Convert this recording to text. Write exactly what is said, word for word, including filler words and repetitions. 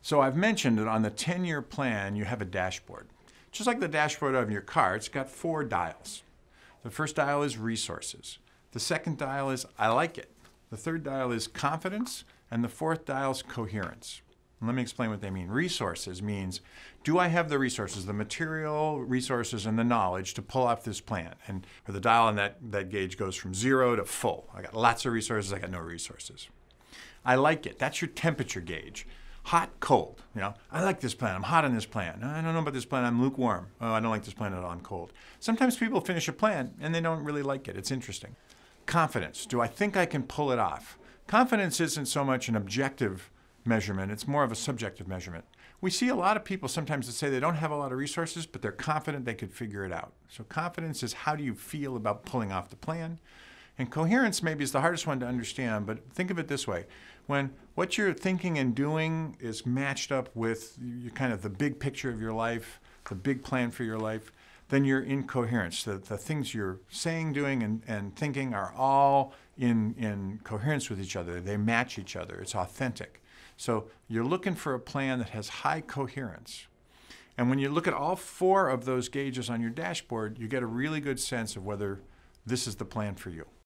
So I've mentioned that on the ten-year plan, you have a dashboard. Just like the dashboard of your car, it's got four dials. The first dial is resources. The second dial is I like it. The third dial is confidence. And the fourth dial is coherence. And let me explain what they mean. Resources means, do I have the resources, the material resources and the knowledge to pull off this plan? And or the dial on that, that gauge goes from zero to full. I got lots of resources, I got no resources. I like it. That's your temperature gauge. Hot, cold. You know, I like this plan. I'm hot on this plan. I don't know about this plan. I'm lukewarm. Oh, I don't like this plan at all. I'm cold. Sometimes people finish a plan and they don't really like it. It's interesting. Confidence. Do I think I can pull it off? Confidence isn't so much an objective measurement. It's more of a subjective measurement. We see a lot of people sometimes that say they don't have a lot of resources, but they're confident they could figure it out. So confidence is how do you feel about pulling off the plan? And coherence maybe is the hardest one to understand, but think of it this way. When what you're thinking and doing is matched up with you kind of the big picture of your life, the big plan for your life, then you're in coherence. The, the things you're saying, doing, and, and thinking are all in, in coherence with each other. They match each other. It's authentic. So you're looking for a plan that has high coherence. And when you look at all four of those gauges on your dashboard, you get a really good sense of whether this is the plan for you.